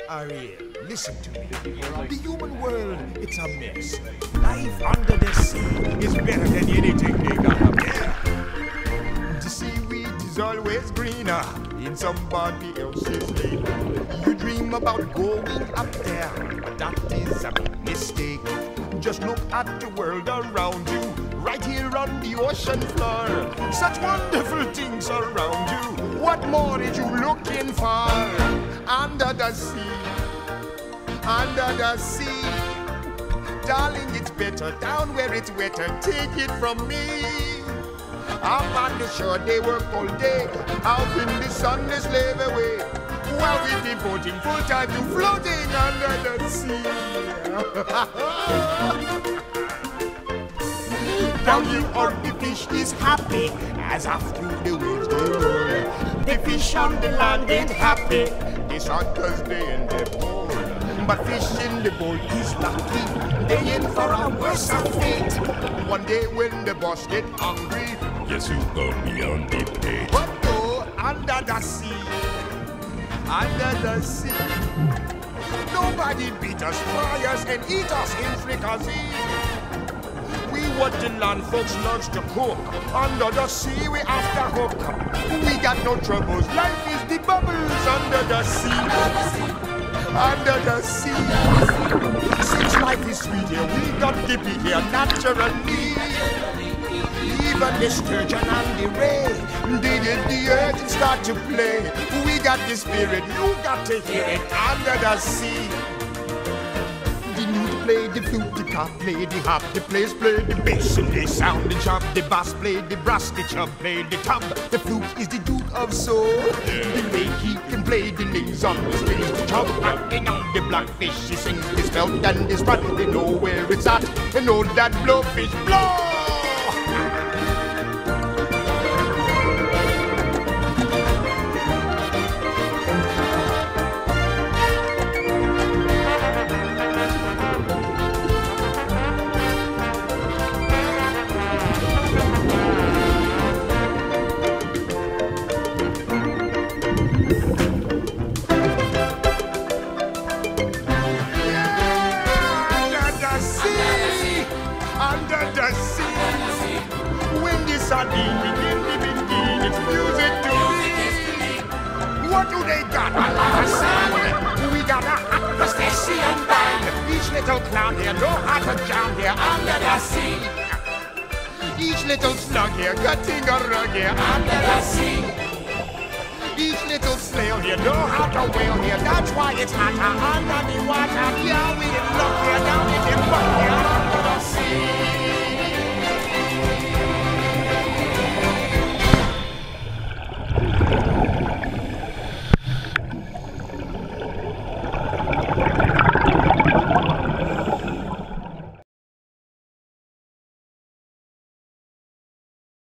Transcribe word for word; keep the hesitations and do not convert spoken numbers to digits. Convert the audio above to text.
Ariel, listen to me. The human world, it's a mess. Life under the sea is better than anything they got up there. The seaweed is always greener in somebody else's lake. You dream about going up there, but that is a mistake. Just look at the world around you, right here on the ocean floor. Such wonderful things around you. What more are you looking for? Under the sea, under the sea. Darling, it's better down where it's wetter. Take it from me. Up on the shore, they work all day. Out in the sun, they slave away. While we're devoting full time to floating under the sea. Down here on the fish is happy, as after the waves they roll. The fish on the land ain't happy, it's hot cause they in the bowl. But fish in the bowl is lucky, they in for a worse fate. One day when the boss get hungry, yes, you gonna be on the plate. But go under the sea, under the sea. Nobody beat us, fry us, and eat us in fricassee. We what the land folks loves to cook. Under the sea we after hook. We got no troubles. Life is the bubbles under the sea. Under the sea. Since life is sweet here, we got dippy here naturally. Even the sturgeon and the ray, they did the earth and start to play. We got the spirit, you got to hear it under the sea. Play the flute, the cop, play the hop, the players play the bass, and they sound the chop, the bass play the brass, the chub play the tub. The flute is the duke of soul. The way he can play the names on the strings, the chub acting on the blackfish. He sings his belt and his run, they know where it's at, they know that blowfish blow. Sardine begin to begin, it's music to me. What do they got? A lot of sand. We got a hot crustacean band. Each little clown here know how to jam here under the sea. Each little slug here cutting a rug here under the sea. Each little snail here know how to whale here. That's why it's hotter under the water. Yeah, we in love here down here.